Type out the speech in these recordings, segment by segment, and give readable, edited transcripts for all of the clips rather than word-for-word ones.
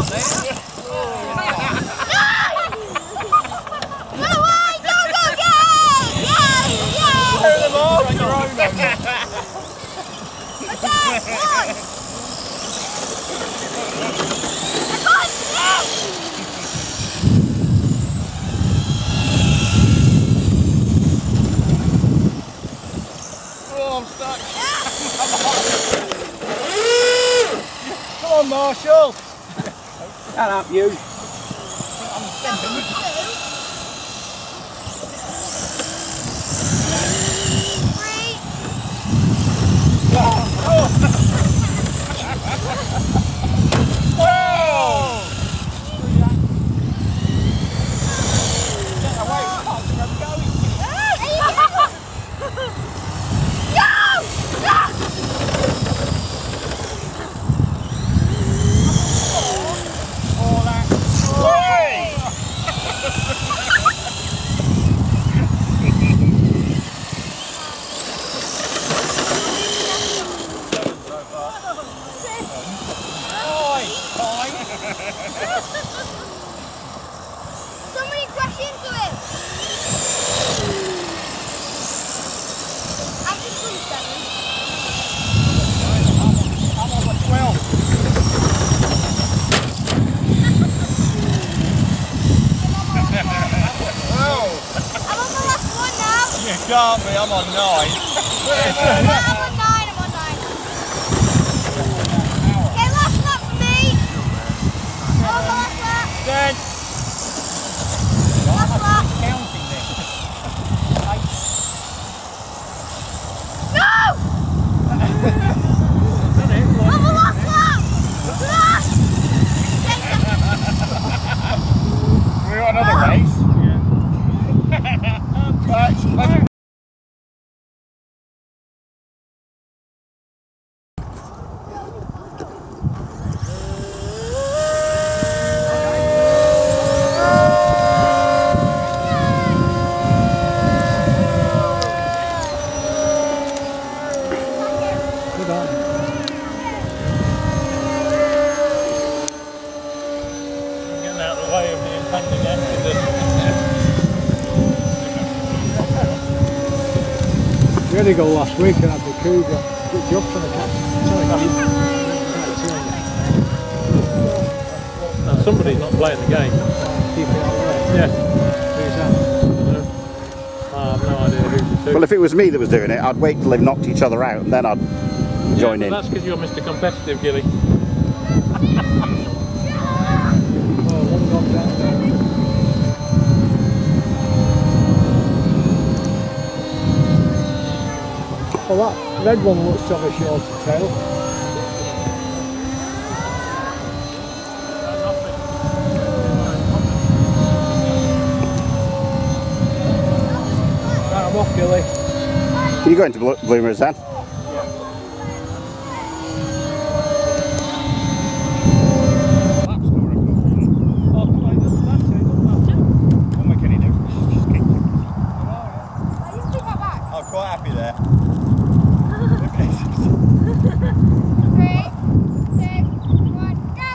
Come on, Marshall! Can't help you. Somebody crash into him! I'm just from 7. I'm on the 12. I'm on the last one now! You can't be, I'm on 9. I'm on 9, I'm on 9. Okay, last lap for me! I'm on the last lap! Dead! Last lap! Counting this. No! I'm on the last lap! Last! We're on another race. Right, let's getting out of the way of the impending accident. We had to go last week and had the cougar. Good job for the cat. Now somebody's not playing the game. Keep it out of the way. Yeah. Who's that? I have no idea who to do. Well, if it was me that was doing it, I'd wait till they've knocked each other out and then I'd join in. That's because you're Mr. Competitive, Gilly. Oh, one gone down there. Well, that red one looks to have a shorter tail. Right, I'm off, Gilly. Are you going to Bloomers then? I'm quite happy there. 3, 2, 1, go!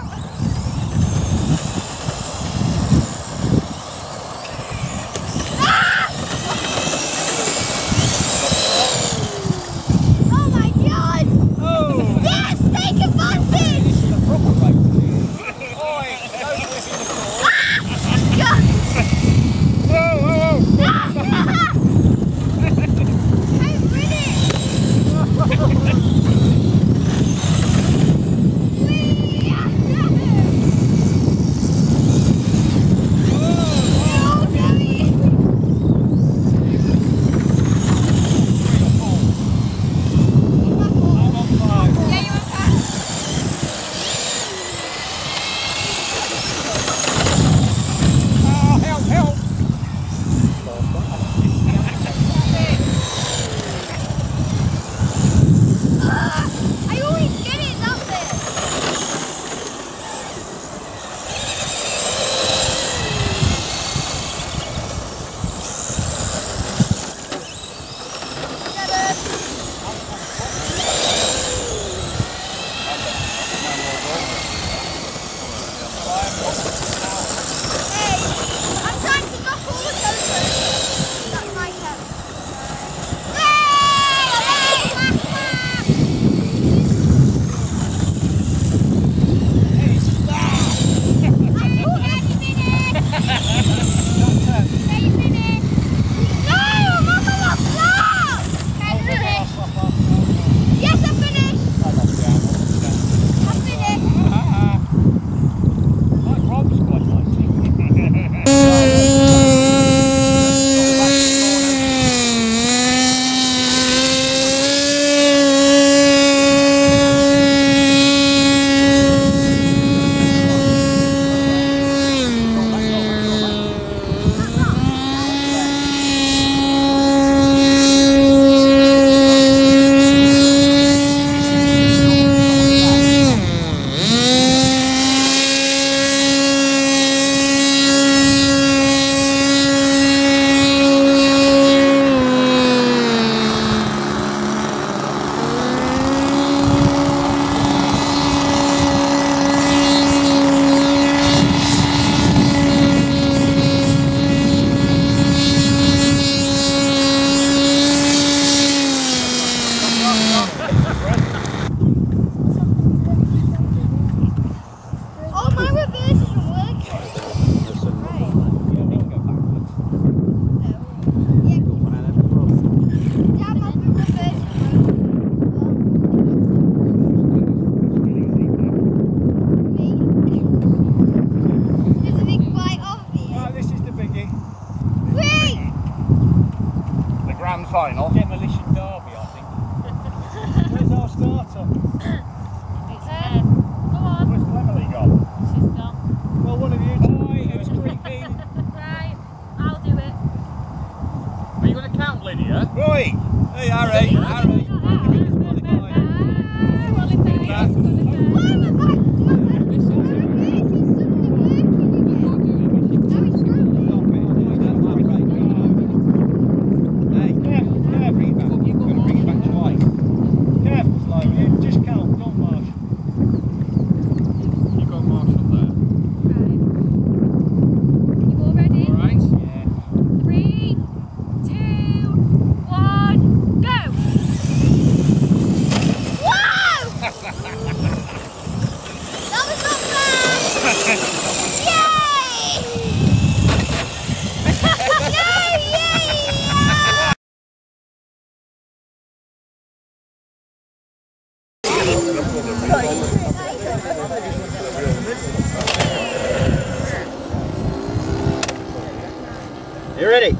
You ready?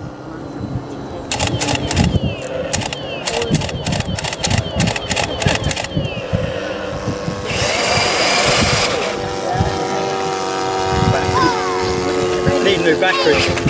Need new batteries.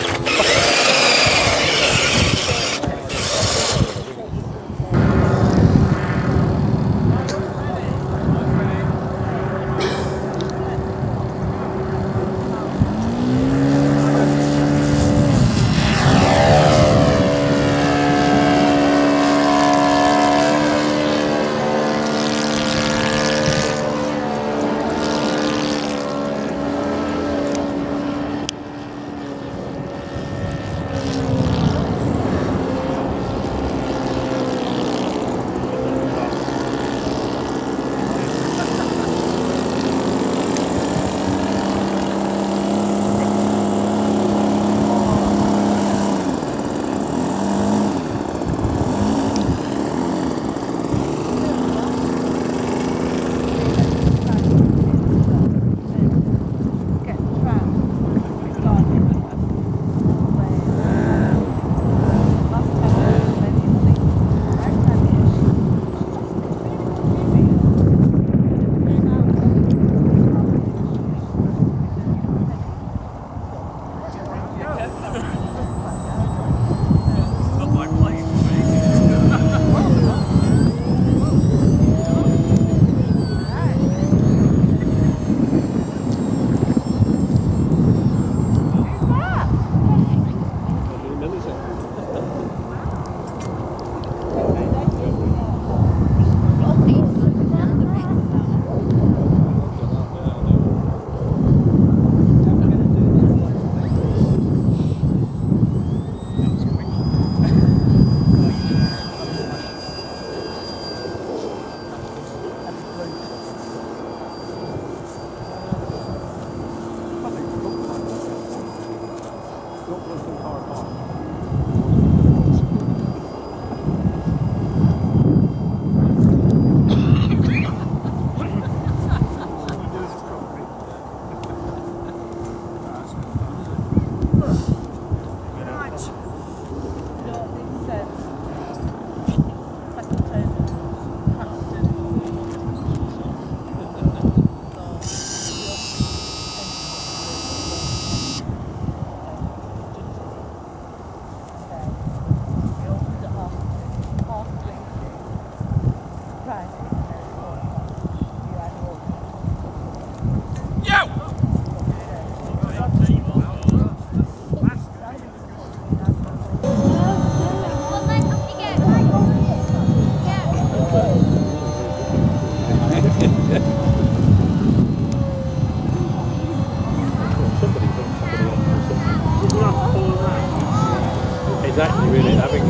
Exactly, really, having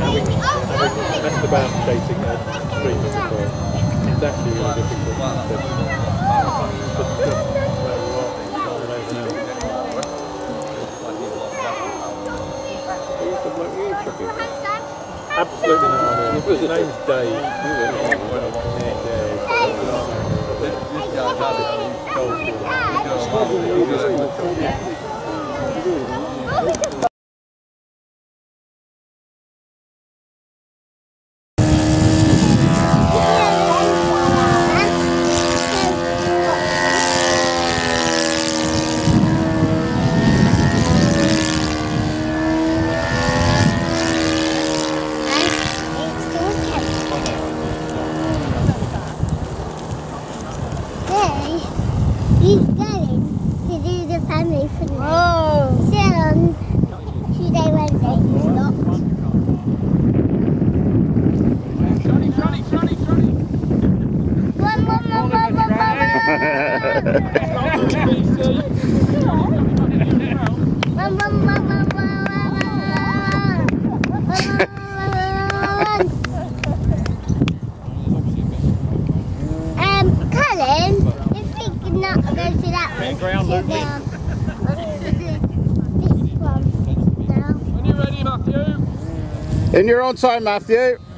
messed about chasing a stream before, it's actually really difficult. Absolutely no idea. His name's Dave. He's going to do the family thing. Oh! So on Tuesday, Wednesday, he stopped. One. Colin, if we could not go to that one, Ground loop. this one now. When you're ready, Matthew. In your own time, Matthew.